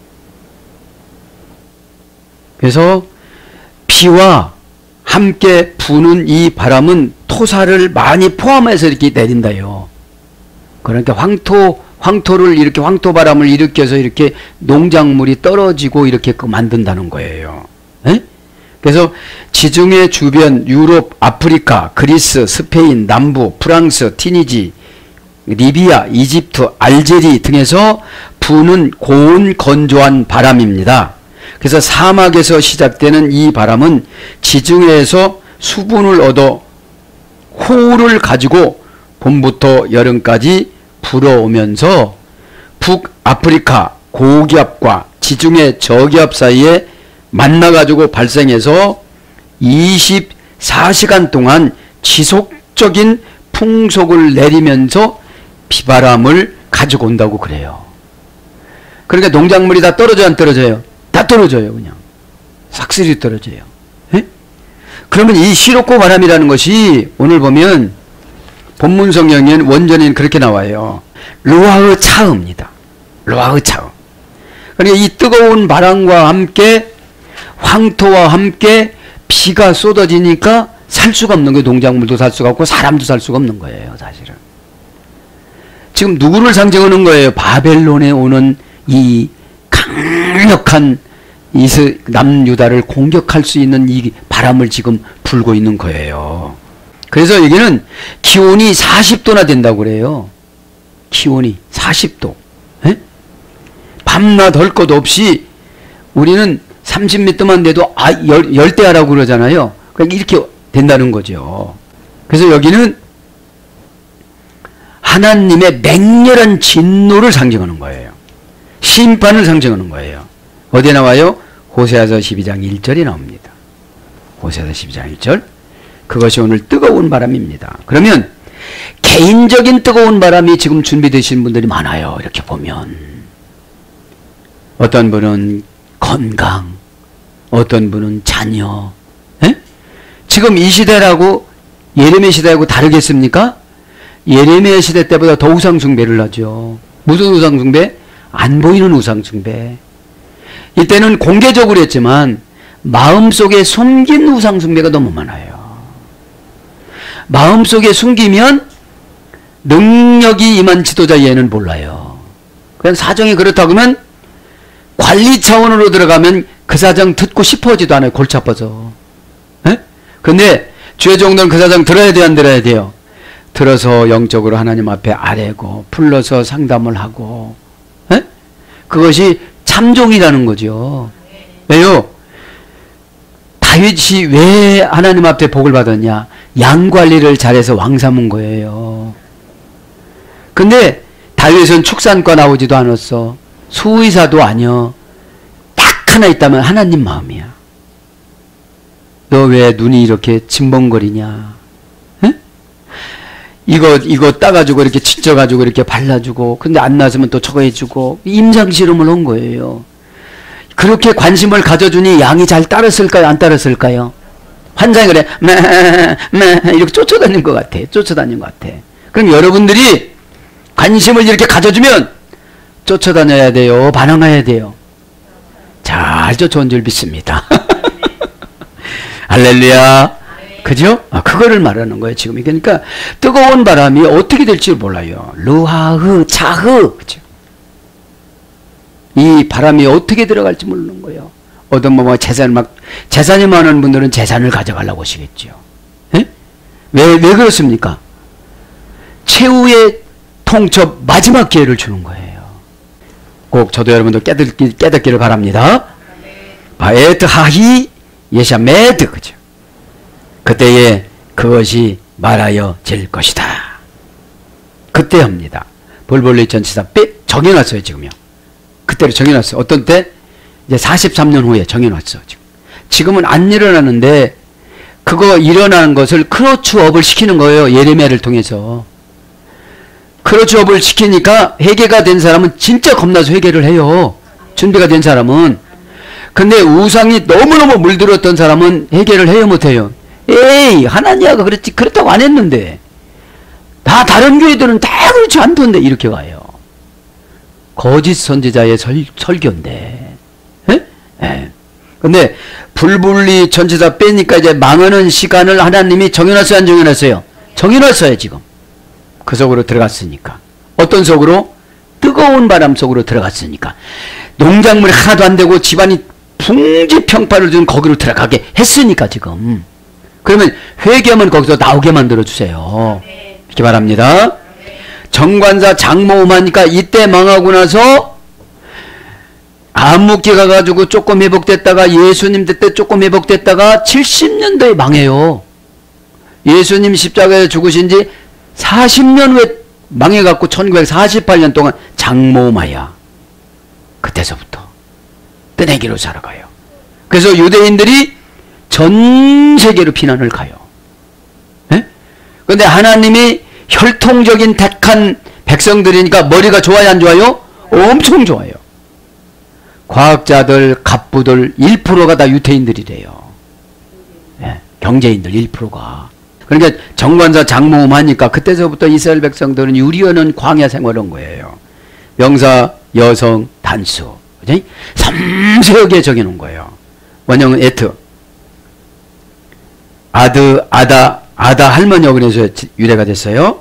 그래서 비와 함께 부는 이 바람은 토사를 많이 포함해서 이렇게 내린다요. 그러니까 황토를 이렇게 황토바람을 일으켜서 이렇게 농작물이 떨어지고 이렇게 만든다는 거예요. 에? 그래서 지중해 주변 유럽, 아프리카, 그리스, 스페인, 남부, 프랑스, 티니지, 리비아, 이집트, 알제리 등에서 부는 고온 건조한 바람입니다. 그래서 사막에서 시작되는 이 바람은 지중해에서 수분을 얻어 호우를 가지고 봄부터 여름까지 불어오면서 북아프리카 고기압과 지중해 저기압 사이에 만나가지고 발생해서 24시간 동안 지속적인 풍속을 내리면서 비바람을 가지고 온다고 그래요. 그러니까 농작물이 다 떨어져요, 안 떨어져요? 다 떨어져요. 그냥 싹쓸이 떨어져요. 에? 그러면 이 시로코 바람이라는 것이 오늘 보면 본문 성경에는 원전에는 그렇게 나와요. 루아흐 차흐입니다. 루아흐 차흐. 그러니까 이 뜨거운 바람과 함께 황토와 함께 비가 쏟아지니까 살 수가 없는 거예요. 농작물도 살 수가 없고 사람도 살 수가 없는 거예요. 사실은. 지금 누구를 상징하는 거예요? 바벨론에 오는 이 강력한 남유다를 공격할 수 있는 이 바람을 지금 불고 있는 거예요. 그래서 여기는 기온이 40도나 된다고 그래요. 기온이 40도. 에? 밤낮 할 것 없이 우리는 30m만 돼도 열대야라고 그러잖아요. 그러니까 이렇게 된다는 거죠. 그래서 여기는 하나님의 맹렬한 진노를 상징하는 거예요. 심판을 상징하는 거예요. 어디에 나와요? 호세아서 12장 1절이 나옵니다. 호세아서 12장 1절. 그것이 오늘 뜨거운 바람입니다. 그러면 개인적인 뜨거운 바람이 지금 준비되신 분들이 많아요. 이렇게 보면 어떤 분은 건강, 어떤 분은 자녀. 에? 지금 이 시대라고 예레미야 시대하고 다르겠습니까? 예레미야 시대 때보다 더 우상숭배를 하죠. 무슨 우상숭배? 안 보이는 우상숭배. 이때는 공개적으로 했지만 마음속에 숨긴 우상숭배가 너무 많아요. 마음속에 숨기면 능력이 임한 지도자 얘는 몰라요. 그냥 사정이 그렇다고 하면 관리 차원으로 들어가면 그 사정 듣고 싶어지도 않아요. 골치 아파서. 근데 주의 종들은 그 사정 들어야 돼요, 안 들어야 돼요? 들어서 영적으로 하나님 앞에 아뢰고 불러서 상담을 하고, 그것이 참종이라는 거죠. 왜요? 다윗이 왜 하나님 앞에 복을 받았냐? 양 관리를 잘해서 왕 삼은 거예요. 근데 다윗은 축산과 나오지도 않았어. 수의사도 아니여. 딱 하나 있다면 하나님 마음이야. 너 왜 눈이 이렇게 짐벙거리냐? 에? 이거 따가지고 이렇게 지져가지고 이렇게 발라주고, 근데 안 나서면 또 저거 해주고, 임상실험을 한 거예요. 그렇게 관심을 가져주니 양이 잘 따랐을까요? 안 따랐을까요? 환장이 그래, 이렇게 쫓아다닌 것 같아. 쫓아다닌 것 같아. 그럼 여러분들이 관심을 이렇게 가져주면 쫓아다녀야 돼요? 반항해야 돼요? 잘 쫓아온 줄 믿습니다. 할렐루야. 그죠? 그거를 말하는 거예요, 지금. 그러니까 뜨거운 바람이 어떻게 될지 몰라요. 르하흐, 차흐. 그죠? 이 바람이 어떻게 들어갈지 모르는 거예요. 어떤 재산이 많은 분들은 재산을 가져가려고 하시겠죠. 에? 왜 그렇습니까? 최후의 통첩 마지막 기회를 주는 거예요. 꼭 저도 여러분들 깨닫기를 바랍니다. 바에트 하히 예샤메드. 그죠? 그때에 그것이 말하여질 것이다. 그때 합니다. 볼볼리 전치사 정해놨어요, 지금요. 그때로 정해놨어요. 어떤 때? 이제 43년 후에 정해놨어. 지금은 안 일어나는데 그거 일어나는 것을 크로츠업을 시키는 거예요. 예레미야를 통해서. 크로츠업을 시키니까 회개가 된 사람은 진짜 겁나서 회개를 해요. 준비가 된 사람은. 근데 우상이 너무너무 물들었던 사람은 회개를 해요, 못해요? 에이, 하나니아가 그렇다고 안 했는데. 다른 교회들은 다 그렇지 않던데. 이렇게 가요. 거짓 선지자의 설교인데. 예. 근데 불분리 전치사 빼니까 이제 망하는 시간을 하나님이 정해놨어요, 안 정해놨어요? 정해놨어요, 지금. 그 속으로 들어갔으니까. 어떤 속으로? 뜨거운 바람 속으로 들어갔으니까. 농작물이 하나도 안 되고 집안이 풍지평파를 준 거기로 들어가게 했으니까, 지금. 그러면 회개하면 거기서 나오게 만들어주세요. 이렇게 바랍니다. 정관사 장모음하니까 이때 망하고 나서 암묵기 가가지고 조금 회복됐다가 예수님 때 조금 회복됐다가 70년도에 망해요. 예수님 십자가에 죽으신 지 40년 후에 망해갖고 1948년 동안 장모음하야. 그때서부터 뜨내기로 살아가요. 그래서 유대인들이 전 세계로 피난을 가요. 그런데 하나님이 혈통적인 택한 백성들이니까 머리가 좋아요, 안 좋아요? 엄청 좋아요. 과학자들, 갑부들 1%가 다 유태인들이래요. 네, 경제인들 1%가. 그러니까 정관사 장모음 하니까 그때서부터 이스라엘 백성들은 유리하는 광야 생활한 거예요. 명사, 여성, 단수. 그죠? 섬세하게 정해놓은 거예요. 원형은 에트. 아다 할머니하고 그래서 유래가 됐어요.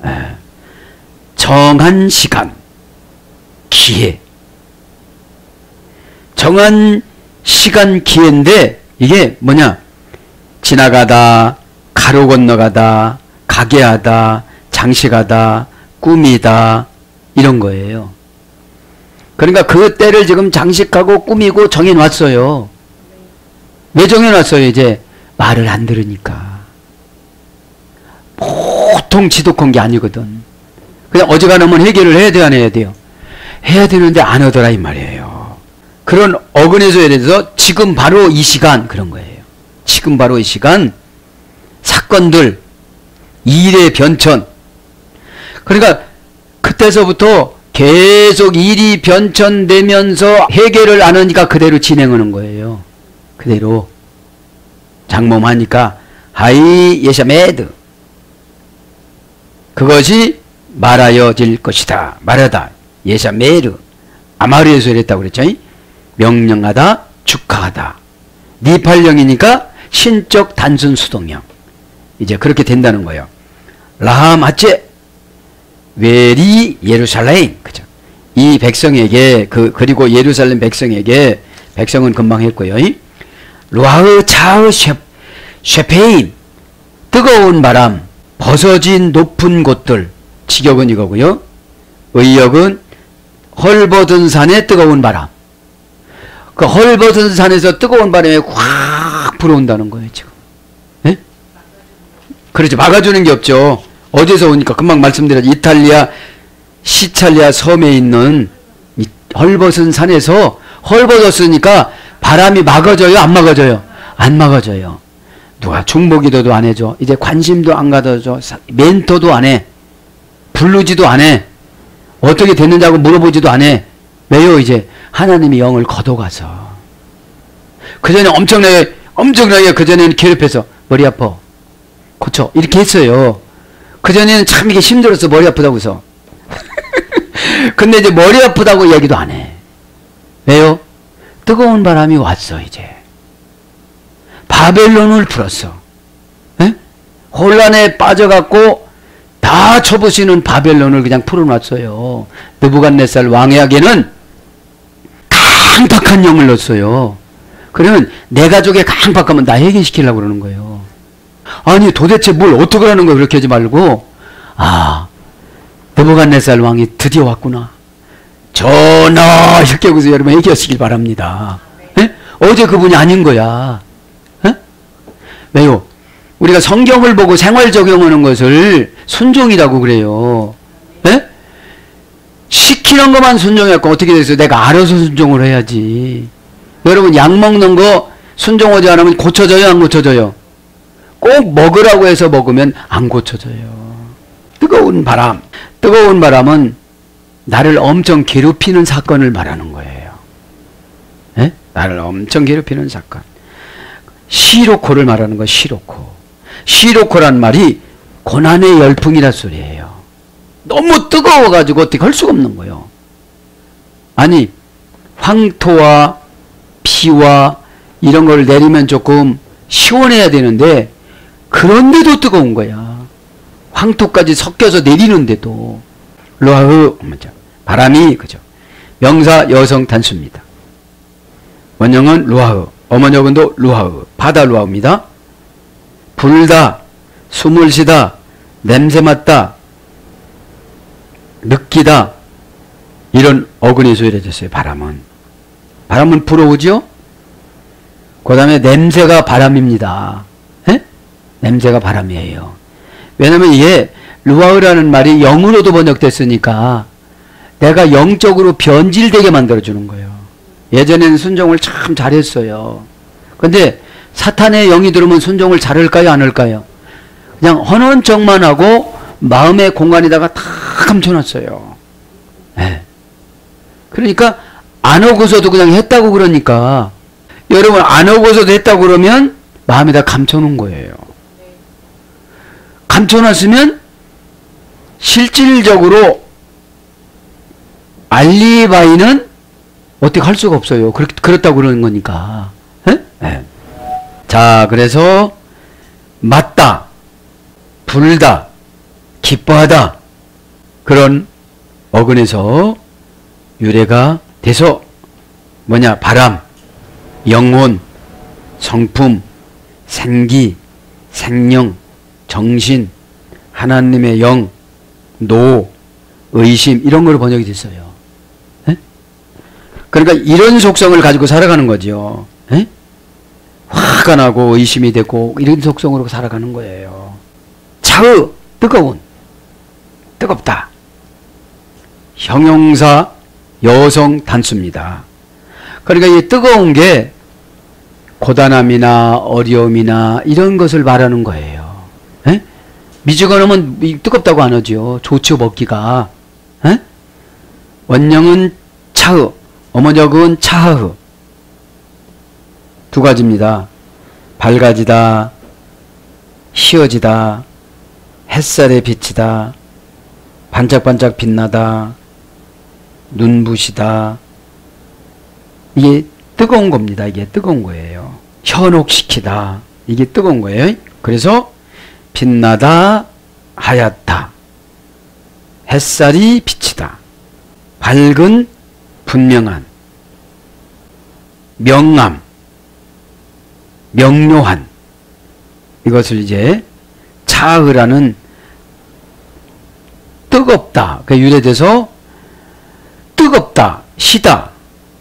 정한 시간, 기회. 정한 시간, 기회인데 이게 뭐냐? 지나가다, 가로 건너가다, 가게 하다, 장식하다, 꾸미다 이런 거예요. 그러니까 그 때를 지금 장식하고 꾸미고 정해놨어요. 왜 정해놨어요? 이제 말을 안 들으니까. 보통 지독한 게 아니거든. 그냥 어지간하면 해결을 해야 돼요, 안 해야 돼요? 해야 되는데 안 하더라 이 말이에요. 그런 어근에서에 대해서 지금 바로 이 시간 그런 거예요. 지금 바로 이 시간 사건들 일의 변천. 그러니까 그때서부터 계속 일이 변천되면서 해결을 안 하니까 그대로 진행하는 거예요. 그대로 장모하니까 하이 예샤메드 그것이 말하여질 것이다. 말하다 예샤메르 아마르에서 이랬다고 그랬죠. 명령하다 축하하다. 니팔령이니까 신적 단순 수동형. 이제 그렇게 된다는 거예요. 라하마체 웨리 예루살렘. 그죠? 이 백성에게 그리고 예루살렘 백성에게 백성은 금방 했고요. 루아흐 차흐 쉐페인 뜨거운 바람 벗어진 높은 곳들. 직역은 이거고요. 의역은 헐벗은 산의 뜨거운 바람. 그 헐벗은 산에서 뜨거운 바람이 확 불어온다는 거예요, 지금. 예? 그렇죠. 막아주는 게 없죠. 어디서 오니까 금방 말씀드렸죠. 이탈리아 시찰리아 섬에 있는 이 헐벗은 산에서 헐벗었으니까 바람이 막아져요, 안 막아져요? 안 막아져요. 누가 중보기도도 안 해줘. 이제 관심도 안 가져줘. 멘토도 안 해. 부르지도 안 해. 어떻게 됐는지 하고 물어보지도 안 해. 왜요? 이제 하나님이 영을 걷어가서. 그전에 엄청나게 그전에는 괴롭혀서 머리 아파. 고쳐. 이렇게 했어요. 그전에는 참 이게 힘들어서 머리 아프다고 해서. 근데 이제 머리 아프다고 얘기도 안 해. 왜요? 뜨거운 바람이 왔어, 이제. 바벨론을 풀었어. 에? 혼란에 빠져갖고 다 쳐부시는 바벨론을 그냥 풀어놨어요. 느부갓네살 왕에게는 강박한 영을 넣었어요. 그러면 내 가족의 강박하면 나 해결시키려고 그러는 거예요. 아니 도대체 뭘 어떻게 하는 거야. 그렇게 하지 말고 느부갓네살 왕이 드디어 왔구나. 전하 이렇게 하고서 여러분 해결하시길 바랍니다. 에? 어제 그분이 아닌 거야. 에? 왜요? 우리가 성경을 보고 생활 적용하는 것을 순종이라고 그래요. 에? 시키는 것만 순종했고 어떻게 됐어요? 내가 알아서 순종을 해야지. 여러분 약 먹는 거 순종하지 않으면 고쳐져요? 안 고쳐져요? 꼭 먹으라고 해서 먹으면 안 고쳐져요. 뜨거운 바람은 나를 엄청 괴롭히는 사건을 말하는 거예요. 에? 나를 엄청 괴롭히는 사건. 시로코를 말하는 거예요. 시로코란 말이 고난의 열풍이란 소리예요. 너무 뜨거워가지고 어떻게 할 수가 없는 거예요. 아니 황토와 피와 이런 걸 내리면 조금 시원해야 되는데 그런데도 뜨거운 거야. 황토까지 섞여서 내리는데도. 루아흐 바람이 그죠. 명사 여성 단수입니다. 원형은 루아흐, 어머니어근도 루아흐, 바다 루아흐입니다. 불다, 숨을 쉬다, 냄새 맡다, 느끼다 이런 어근이 소유해졌어요. 바람은 불어오죠. 그 다음에 냄새가 바람입니다. 에? 냄새가 바람이에요. 왜냐면 이게 루아흐라는 말이 영으로도 번역됐으니까 내가 영적으로 변질되게 만들어주는 거예요. 예전에는 순종을 참 잘했어요. 근데 사탄의 영이 들어오면 순종을 잘할까요? 안 할까요? 그냥 허는 척만 하고 마음의 공간에다가 다 감춰놨어요. 네. 그러니까 안 하고서도 그냥 했다고 그러니까 여러분 안 하고서도 했다고 그러면 마음에다 감춰놓은 거예요. 감춰놨으면 실질적으로 알리바이는 어떻게 할 수가 없어요. 그렇다고 그러는 거니까. 네? 네. 자, 그래서 맞다, 불다, 기뻐하다 그런 어근에서 유래가 돼서 뭐냐 바람, 영혼, 성품, 생기, 생명, 정신, 하나님의 영, 노, 의심 이런 걸로 번역이 됐어요. 에? 그러니까 이런 속성을 가지고 살아가는 거죠. 에? 화가 나고 의심이 되고 이런 속성으로 살아가는 거예요. 차의 뜨거운, 뜨겁다. 형용사 여성 단수입니다. 그러니까 이 뜨거운 게 고단함이나 어려움이나 이런 것을 말하는 거예요. 에? 미지근하면 뜨겁다고 안 하죠. 좋죠, 먹기가. 에? 원형은 차흐, 어머적은 차흐. 두 가지입니다. 밝아지다, 희어지다, 햇살에 비치다, 반짝반짝 빛나다, 눈부시다. 이게 뜨거운 겁니다. 이게 뜨거운 거예요. 현혹시키다. 이게 뜨거운 거예요. 그래서 빛나다, 하얗다, 햇살이 비치다, 밝은, 분명한, 명암, 명료한. 이것을 이제 차흐라는 뜨겁다. 그 유래돼서 뜨겁다, 시다,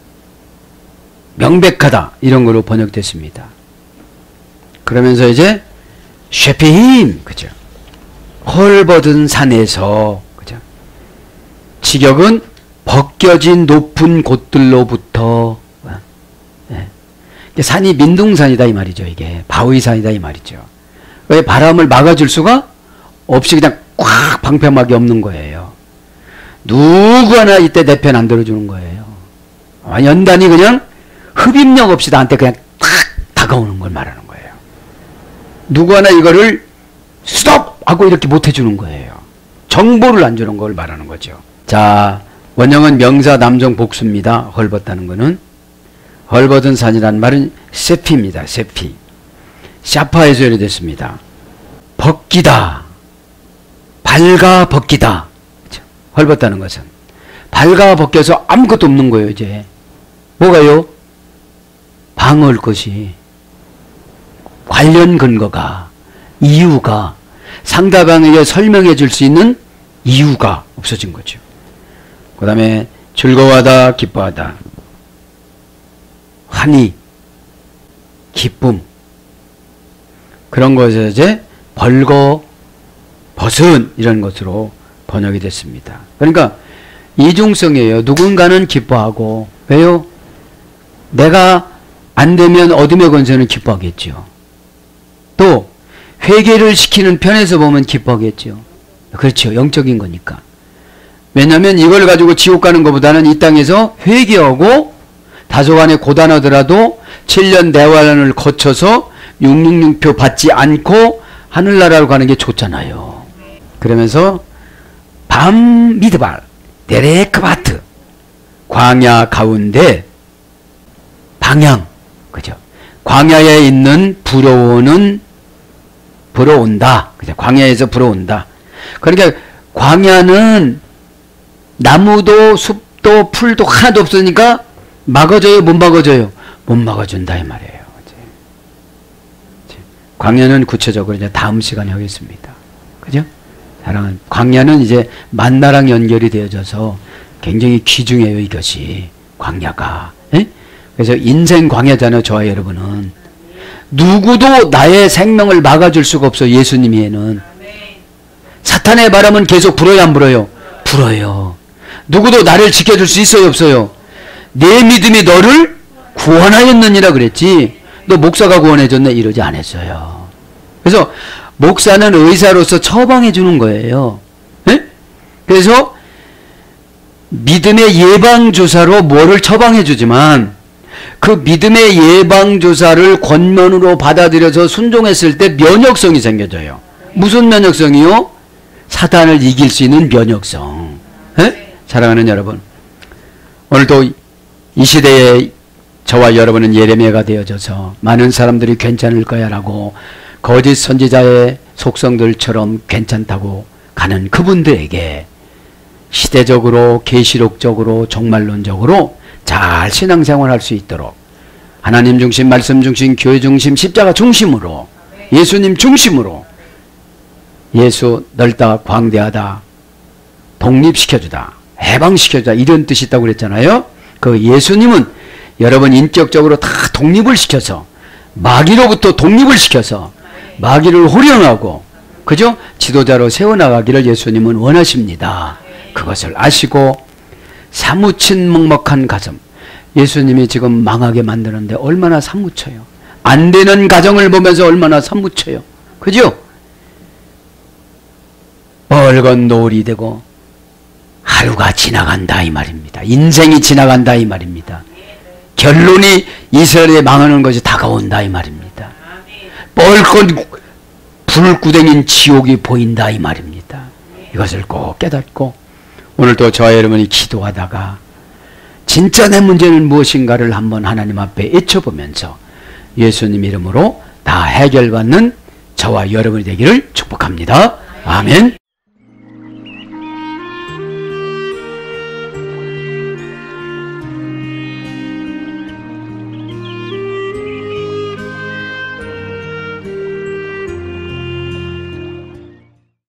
명백하다 이런 걸로 번역됐습니다. 그러면서 이제 쉐피힘, 그죠? 헐벗은 산에서, 그죠? 직역은 벗겨진 높은 곳들로부터. 예. 산이 민둥산이다 이 말이죠. 이게 바위산이다 이 말이죠. 왜 바람을 막아줄 수가 없이 그냥 꽉 방패막이 없는 거예요. 누구 하나 이때 내 편 안 들어주는 거예요. 연단이 그냥 흡입력 없이 나한테 그냥 탁 다가오는 걸 말하는 거예요. 누구 하나 이거를 스톱! 하고 이렇게 못 해주는 거예요. 정보를 안 주는 걸 말하는 거죠. 자, 원형은 명사 남성 복수입니다. 헐벗다는 거는. 헐벗은 산이라는 말은 세피입니다. 세피. 샤파에서 유래됐습니다. 벗기다. 밝아 벗기다. 그렇죠? 헐벗다는 것은. 밝아 벗겨서 아무것도 없는 거예요. 이제. 뭐가요? 방어할 것이. 관련 근거가, 이유가, 상대방에게 설명해 줄 수 있는 이유가 없어진 거죠. 그 다음에 즐거워하다, 기뻐하다. 환희, 기쁨. 그런 것에서 이제 벌거, 벗은 이런 것으로 번역이 됐습니다. 그러니까 이중성이에요. 누군가는 기뻐하고. 왜요? 내가 안 되면 어둠의 권세는 기뻐하겠죠. 또 회개를 시키는 편에서 보면 기뻐하겠죠. 그렇죠. 영적인 거니까. 왜냐하면 이걸 가지고 지옥 가는 것보다는 이 땅에서 회개하고 다소간에 고단하더라도 7년 대환란을 거쳐서 666표 받지 않고 하늘나라로 가는 게 좋잖아요. 그러면서 밤 미드발 데레크바트 광야 가운데 방향, 그죠? 광야에 있는 불어오는 불어온다. 그죠? 광야에서 불어온다. 그러니까 광야는 나무도 숲도 풀도 하나도 없으니까 막아줘요, 못 막아줘요? 못 막아준다 이 말이에요. 광야는 구체적으로 이제 다음 시간에 하겠습니다. 그죠? 사랑하는 광야는 이제 만나랑 연결이 되어져서 굉장히 귀중해요, 이것이. 광야가. 에? 그래서 인생 광야잖아요, 저와 여러분은. 누구도 나의 생명을 막아줄 수가 없어요, 예수님에는. 사탄의 바람은 계속 불어요, 안 불어요? 불어요. 누구도 나를 지켜줄 수 있어요, 없어요? 내 믿음이 너를 구원하였느니라 그랬지. 너 목사가 구원해줬네 이러지 않았어요. 그래서 목사는 의사로서 처방해 주는 거예요. 네? 그래서 믿음의 예방주사로 뭐를 처방해 주지만 그 믿음의 예방주사를 권면으로 받아들여서 순종했을 때 면역성이 생겨져요. 무슨 면역성이요? 사단을 이길 수 있는 면역성. 네? 사랑하는 여러분, 오늘도 이 시대에 저와 여러분은 예레미야가 되어져서 많은 사람들이 괜찮을 거야 라고 거짓 선지자의 속성들처럼 괜찮다고 가는 그분들에게 시대적으로 계시록적으로 종말론적으로 잘 신앙생활할 수 있도록 하나님 중심, 말씀 중심, 교회 중심, 십자가 중심으로 예수님 중심으로 예수 넓다, 광대하다, 독립시켜주다, 해방시켜주다 이런 뜻이 있다고 그랬잖아요. 그 예수님은 여러분 인격적으로 다 독립을 시켜서 마귀로부터 독립을 시켜서 마귀를 호령하고 그죠? 지도자로 세워나가기를 예수님은 원하십니다. 그것을 아시고 사무친 먹먹한 가정. 예수님이 지금 망하게 만드는데 얼마나 사무쳐요. 안 되는 가정을 보면서 얼마나 사무쳐요. 그죠? 빨간 노을이 되고 하루가 지나간다 이 말입니다. 인생이 지나간다 이 말입니다. 결론이 이스라엘에 망하는 것이 다가온다 이 말입니다. 빨간 불구덩인 지옥이 보인다 이 말입니다. 이것을 꼭 깨닫고 오늘도 저와 여러분이 기도하다가 진짜 내 문제는 무엇인가를 한번 하나님 앞에 여쭤보면서 예수님 이름으로 다 해결받는 저와 여러분이 되기를 축복합니다. 아멘.